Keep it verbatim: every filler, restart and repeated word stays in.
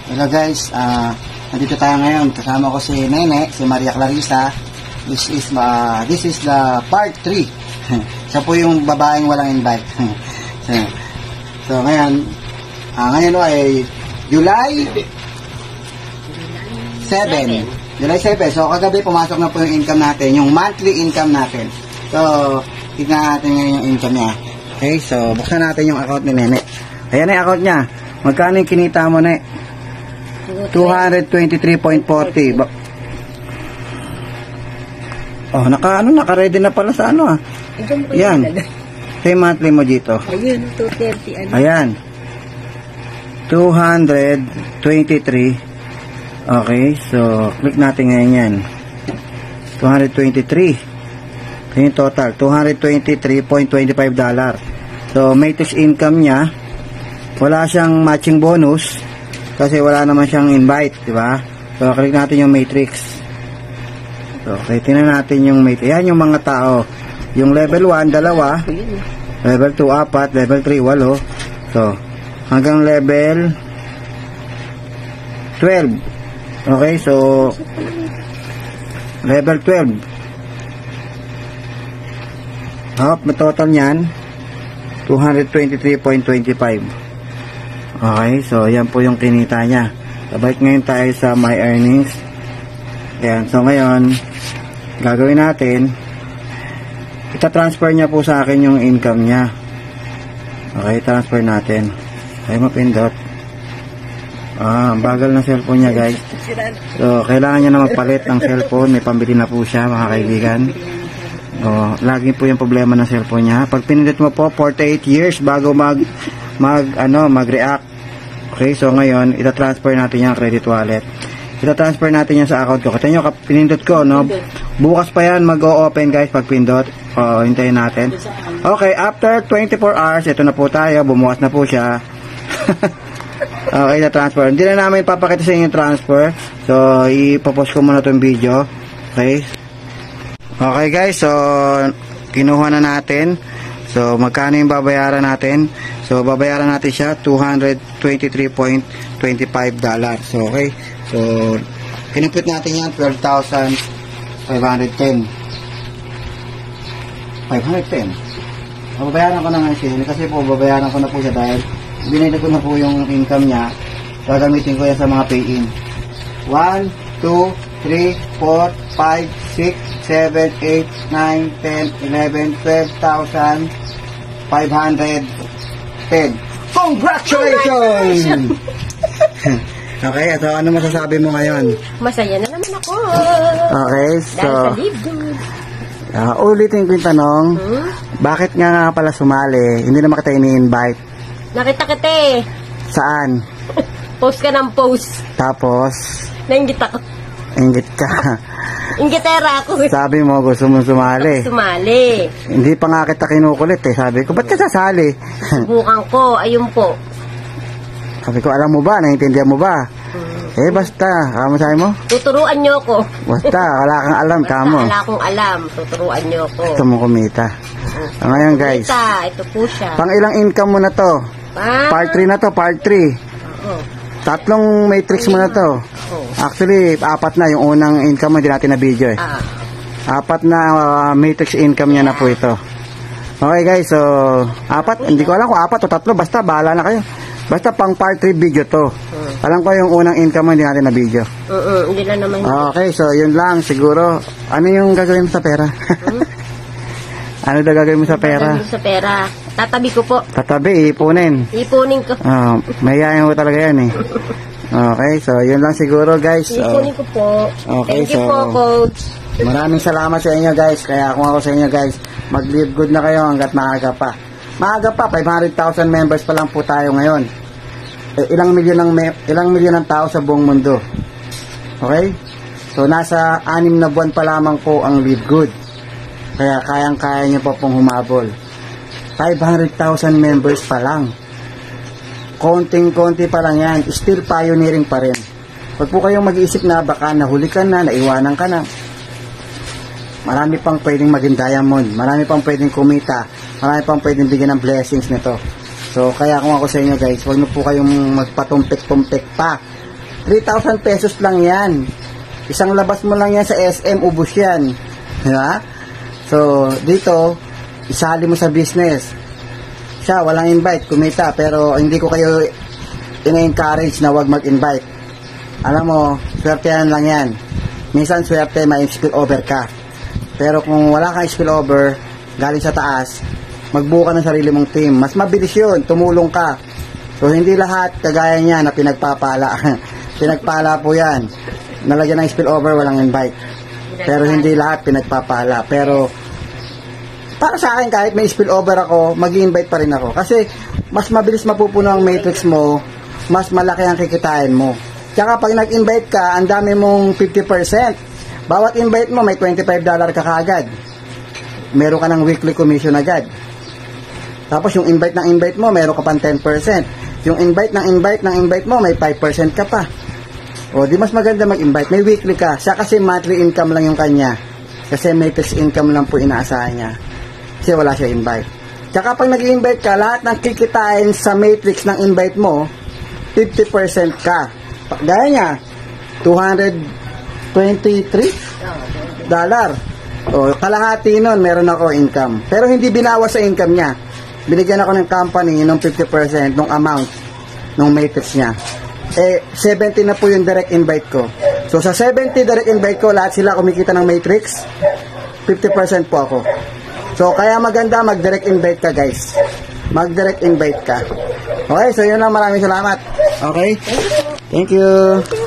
Hello guys, uh, nandito tayo ngayon. Kasama ko si Nene, si Maria Clarissa. This is uh, this is the part three. Siya po yung babaeng walang invite. so, so ngayon, uh, ngayon o ay July seven. July seven. So kagabi pumasok na po yung income natin, yung monthly income natin. So, tignan natin ngayon yung income niya. Okay, so buksan natin yung account ni Nene. Ayan na yung account niya. Magkano yung kinita mo, Ne? two twenty-three point four zero. Oh, naka ano, naka-ready na pala sa ano ah. Yan. Sa monthly mo dito. Ayun, two thirty ano. Ayan. two twenty-three. Okay, so click natin ngayon yan. two twenty-three. Yung total, two twenty-three point two five dollar. So, matrix income niya, wala siyang matching bonus kasi wala naman siyang invite, di ba? So, click natin yung matrix. So, okay, tingnan natin yung matrix. Yan yung mga tao. Yung level one, dalawa. Level two, apat. Level three, walo. So, hanggang level twelve. Okay, so, level twelve. Hop, may total niyan, two twenty-three point two five. Okay, so yan po yung kinita niya. Sabalik ngayon tayo sa my earnings. Ayan, so ngayon gagawin natin, ita-transfer niya po sa akin yung income niya. Okay, transfer natin. Ay, mapindot. Ah, bagal ng cellphone niya, guys. So, kailangan niya na magpalit ng cellphone. May pambili na po siya, mga kaibigan. Oh, lagi po yung problema ng cellphone niya. Pag pinindot mo po, forty-eight years bago mag mag ano, mag-react. Okay, so ngayon, ita-transfer natin yung credit wallet. Ita-transfer natin yan sa account ko. Kita nyo, pinindot ko, no? Bukas pa yan, mag-o-open, guys, pag pindot. O, hintayin natin. Okay, after twenty-four hours, ito na po tayo. Bumukas na po siya. Okay, na-transfer. Hindi na namin papakita sa inyo yung transfer. So, ipopost ko muna itong video. Okay. Okay, guys, so, kinuha na natin. So, magkano yung babayaran natin? So, babayaran natin siya two twenty-three point two five dollars. So, okay. So, kinupit natin yan twelve thousand five hundred ten. five hundred ten. Babayaran ko na nga siya. Kasi po, babayaran ko na po siya dahil binili ko na po yung income niya. Gagamitin ko yan sa mga pay-in. one, two, three, four, five, six, seven, eight, nine, ten, eleven, twelve thousand five hundred ten. Congratulations! Okay, so ano masasabi mo ngayon? Masaya na naman ako. Okay, so dahil sa live good. Uh, ulitin ko yung tanong, hmm? Bakit nga nga pala sumali? Hindi naman kita ini-invite. Nakita kita eh. Saan? Post ka ng post. Tapos? Nainggit ako. Inggit ka. Inggitera ako. Sabi mo gusto mong sumali. Sumali. Hindi pa nga kita kinukulit eh. Sabi ko, ba't ka sasali? Subukan ko. Ayun po. Sabi ko, alam mo ba? Naiintindihan mo ba? Hmm. Eh, basta. Kamo sabi mo? Tuturuan nyo ako. Basta. Wala kang alam. Basta, kamo. wala akong alam. Tuturuan nyo ako. Gusto mo kumita. Hmm. So, ngayon guys. Kumita. Ito po siya. Pang ilang income mo na to? Pa? Part three na to. Part three. Oo. Tatlong matrix mo na to. Actually, apat na. Yung unang income mo, hindi natin na video eh. Ah. Apat na uh, matrix income niya na po ito. Okay guys, so apat. Hindi ko alam kung apat o tatlo. Basta, bahala na kayo. Basta pang part three video to. Hmm. Alam ko yung unang income mo, hindi natin na video. Uh-uh, hindi na naman. Okay, so yun lang. Siguro, ano yung gagawin mo sa pera? Hmm? Ano daw gagawin mo sa pera? Gagawin mo sa pera. Tatabi ko po. Tatabi, ipunin. Ipunin ko. Oh, mayayain mo talaga yan eh. Okay, so yun lang siguro guys. Ipunin ko po. Okay, Thank you so, po, Coach. Maraming salamat sa inyo guys. Kaya kung ako sa inyo guys, mag-live good na kayo hanggat maaga pa. Maaga pa, five hundred thousand members pa lang po tayo ngayon. Eh, ilang milyon ng ilang milyon ng tao sa buong mundo. Okay? So nasa anim na buwan pa lamang po ang live good. Kaya kayang-kaya niyo pa pong humabol. five hundred thousand members pa lang. Konting-konti pa lang yan. Still pioneering pa rin. Huwag po kayong mag-iisip na baka nahuli ka na, naiwanan ka na. Marami pang pwedeng maging diamond. Marami pang pwedeng kumita. Marami pang pwedeng bigyan ng blessings nito. So, kaya kung ako sa inyo guys, huwag na po kayong magpatumpik-tumpik pa. three thousand pesos lang yan. Isang labas mo lang yan sa S M, ubos yan. Diba? So, dito, isali mo sa business. Siya, walang invite, kumita, pero hindi ko kayo ina-encourage na wag mag-invite. Alam mo, swertehan lang yan. Minsan swerte, may spillover ka. Pero kung wala kang spillover, galing sa taas, magbuo ka ng sarili mong team. Mas mabilis yun, tumulong ka. So, hindi lahat kagaya niya na pinagpapala. Pinagpala po yan. Nalagyan ng spillover, walang invite. Pero hindi lahat pinagpapala. Pero, para sa akin, kahit may spillover ako, mag-invite pa rin ako. Kasi, mas mabilis mapupuno ang matrix mo, mas malaki ang kikitain mo. Tsaka pag nag-invite ka, ang dami mong fifty percent. Bawat invite mo, may twenty-five dollars ka kaagad. Meron ka ng weekly commission agad. Tapos yung invite ng invite mo, meron ka pang ten percent. Yung invite ng invite ng invite mo, may five percent ka pa. O, di mas maganda mag-invite. May weekly ka. Siya kasi monthly income lang yung kanya. Kasi matrix income lang po inaasahan niya. Kasi wala siya invite. Tsaka pag nag-invite ka, lahat ng kikitain sa matrix ng invite mo, fifty percent ka. Gaya niya, two hundred twenty-three dollar. O, kalahati nun, meron ako income. Pero hindi binawas sa income niya. Binigyan ako ng company ng fifty percent ng amount ng matrix niya. Eh, seventy na po yung direct invite ko. So, sa seventy direct invite ko, lahat sila kumikita ng matrix, fifty percent po ako. So, kaya maganda mag-direct invite ka, guys. Mag-direct invite ka. Okay, so yun lang. Maraming salamat. Okay? Thank you.